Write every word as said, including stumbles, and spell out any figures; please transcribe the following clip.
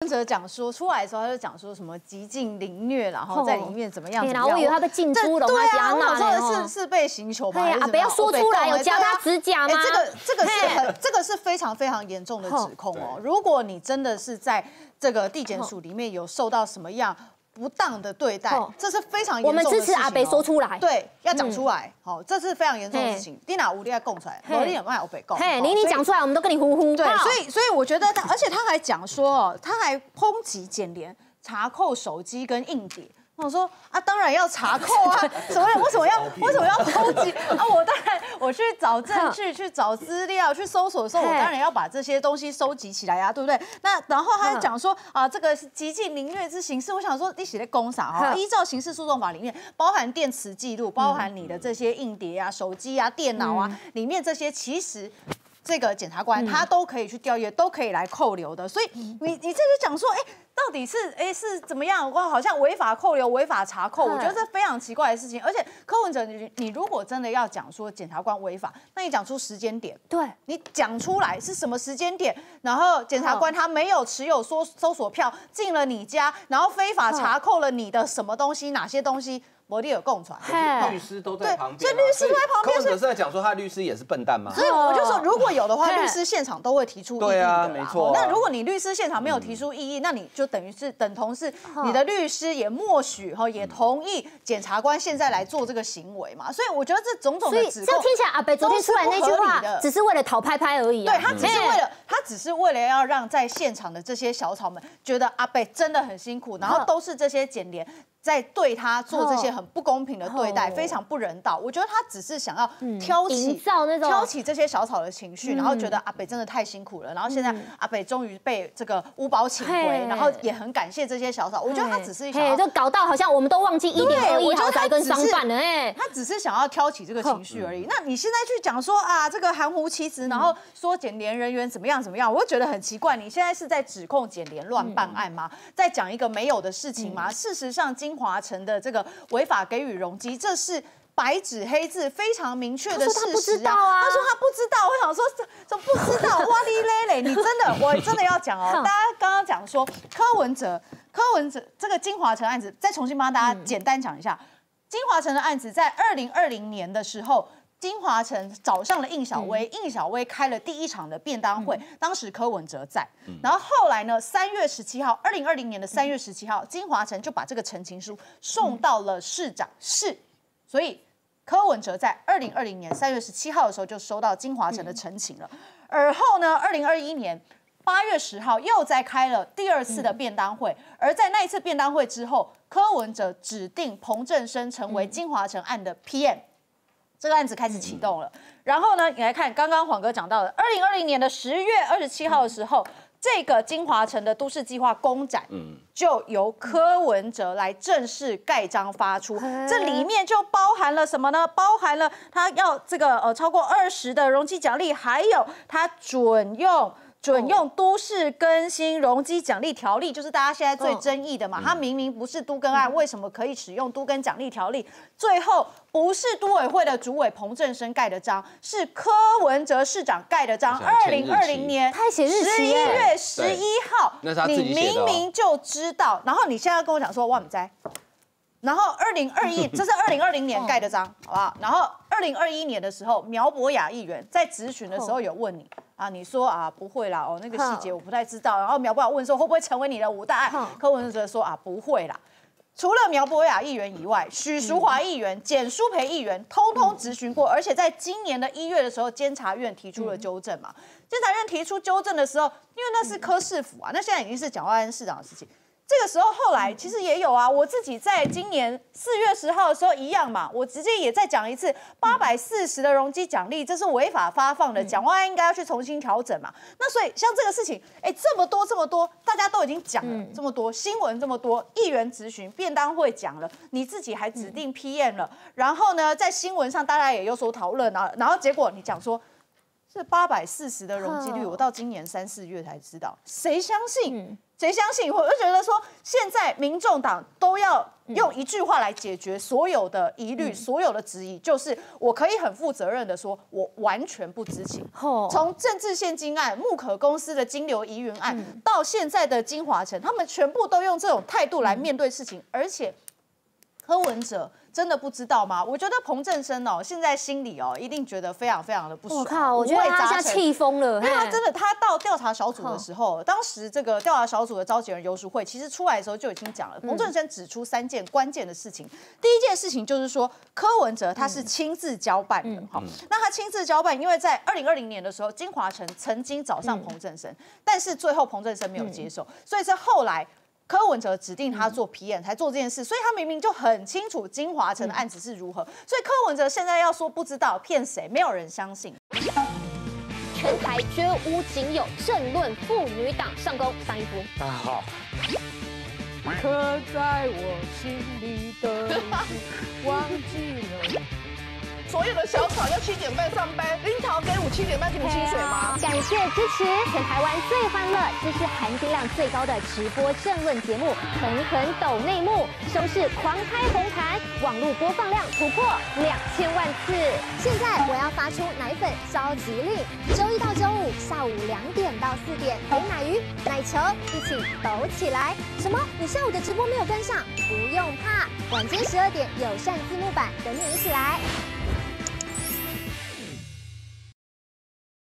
哲讲说出来的时候，他就讲说什么极尽凌虐，然后在里面怎么样？ 然后我以为他被进猪笼对啊， 我说的是是被刑求吗？ 啊，不要说出来，有夹他指甲吗？ 这个这个是很这个是非常非常严重的指控哦。如果你真的是在这个地检署里面有受到什么样不当的对待，这是非常严重的事情。 我们支持阿北说出来， 对，要讲出来，好，这是非常严重的事情。你哪无力要供出来，我你有没有阿北供？ 嘿，你你讲出来，我们都跟你呼呼。 对，所以所以我觉得他，而且他还讲说，他还抨击检联查扣手机跟硬碟。我说啊，当然要查扣啊，什么？为什么要为什么要抨击啊？我当然我去找证据、去找资料、去搜索的时候，我当然要把这些东西收集起来呀、啊，对不对？那然后他讲说啊，这个是极尽凌虐之刑事，我想说你写的公啥啊？依照刑事诉讼法里面，包含电磁记录，包含你的这些硬碟啊、手机啊、电脑啊，里面这些其实。这个检察官他都可以去调阅，都可以来扣留的，所以你你这就讲说，哎，到底是哎是怎么样？哇，好像违法扣留、违法查扣，我觉得这非常奇怪的事情。而且柯文哲，你你如果真的要讲说检察官违法，那你讲出时间点， 对， 你讲出来是什么时间点，然后检察官他没有持有搜搜索票进了你家，然后非法查扣了你的什么东西，哪些东西？我哋有共传， 律师都在旁边， 所以律师都在旁边。 柯文哲是在讲说他律师也是笨蛋吗？ 所以我就说，如果有的话，律师现场都会提出异议的。 对啊，没错。 那如果你律师现场没有提出异议，那你就等于是等同是你的律师也默许哈，也同意检察官现在来做这个行为嘛。所以我觉得这种种的指控， 这样听起来阿北昨天出来那句话，只是为了讨拍拍而已。 对他只是为了他只是为了要让在现场的这些小草们觉得阿北真的很辛苦，然后都是这些检联。在对他做这些很不公平的对待，非常不人道。我觉得他只是想要挑起、 营造那种挑起这些小草的情绪，然后觉得阿北真的太辛苦了。然后现在阿北终于被这个五保请回，然后也很感谢这些小草。我觉得他只是想要， 就搞到好像我们都忘记一点二亿豪宅跟商办了，哎， 他只是想要挑起这个情绪而已。那你现在去讲说啊，这个含糊其辞，然后说检联人员怎么样怎么样，我就觉得很奇怪。你现在是在指控检联乱办案吗？在讲一个没有的事情吗？事实上，金华城的这个。违法给予容积，这是白纸黑字非常明确的事实啊！ 他说他不知道啊， 他说他不知道。我想说这这不知道，哇哩嘞嘞！你真的，我真的要讲哦。大家刚刚讲说柯文哲，柯文哲这个金华城案子，再重新帮大家简单讲一下。金华城的案子在二零二零年的时候。金华城找上了应小薇，应小薇开了第一场的便当会，当时柯文哲在。然后后来呢，三月十七号，二零二零年的三月十七号，金华城就把这个陈情书送到了市长室，所以柯文哲在二零二零年三月十七号的时候就收到金华城的陈情了。而后呢，二零二一年八月十号又再开了第二次的便当会，而在那一次便当会之后，柯文哲指定彭正生成为金华城案的 P M。这个案子开始启动了，然后呢，你来看刚刚晃哥讲到的，二零二零年的十月二十七号的时候，这个金华城的都市计划公展，嗯，就由柯文哲来正式盖章发出，这里面就包含了什么呢？包含了他要这个呃超过二十的容积奖励，还有他准用。准用都市更新容积奖励条例，就是大家现在最争议的嘛。它明明不是都更案，为什么可以使用都更奖励条例？最后不是都委会的主委彭正生盖的章，是柯文哲市长盖的章。二零二零年十一月十一号，你明明就知道，然后你现在跟我讲说我不知道。然后二零二一，这是二零二零年盖的章，好不好？然后二零二一年的时候，苗博雅议员在质询的时候有问你。啊，你说啊不会啦，哦那个细节我不太知道。然后苗博雅问说会不会成为你的五大案？柯文哲说啊不会啦。除了苗博雅议员以外，许淑华议员、简舒培议员通通质询过，而且在今年的一月的时候，监察院提出了纠正嘛。监察院提出纠正的时候，因为那是柯市府啊，那现在已经是蒋万安市长的事情。这个时候后来其实也有啊，我自己在今年四月十号的时候一样嘛，我直接也再讲一次，八百四十的容积奖励，这是违法发放的，蒋万安应该要去重新调整嘛。那所以像这个事情，哎，这么多这么多，大家都已经讲了这么多，新闻这么多，议员质询、便当会讲了，你自己还指定 P M 了，然后呢，在新闻上大家也有所讨论啊，然后结果你讲说。是八百四十的容积率，我到今年三四月才知道，谁相信？ 谁相信？我就觉得说，现在民众党都要用一句话来解决所有的疑虑、嗯、所有的质疑，就是我可以很负责任的说，我完全不知情。哦、从政治现金案、木可公司的金流疑云案，嗯、到现在的金华城，他们全部都用这种态度来面对事情，嗯、而且柯文哲。真的不知道吗？我觉得彭正生哦，现在心里哦，一定觉得非常非常的不爽。 我靠，我觉得他现在气疯了。 因为他真的，他到调查小组的时候，当时这个调查小组的召集人游淑慧，其实出来的时候就已经讲了，彭正生指出三件关键的事情。第一件事情就是说，柯文哲他是亲自交办的。好，那他亲自交办，因为在二零二零年的时候，金华城曾经找上彭正生，但是最后彭正生没有接受，所以是后来。柯文哲指定他做皮眼才做这件事，所以他明明就很清楚金华城的案子是如何，所以柯文哲现在要说不知道骗谁，没有人相信。 全台绝无仅有，政论妇女党上攻上一夫。 大家好。 刻在我心里的，忘记了。所有的小草要七点半上班，樱桃给我七点半给你清水吗？ 感谢支持全台湾最欢乐、知识含金量最高的直播政论节目《狠狠抖内幕》，收视狂开红盘，网络播放量突破两千万次。现在我要发出奶粉召集令，周一到周五下午两点到四点，陪奶鱼、奶球一起抖起来。什么？你下午的直播没有跟上？不用怕，晚间十二点友善字幕版等你一起来。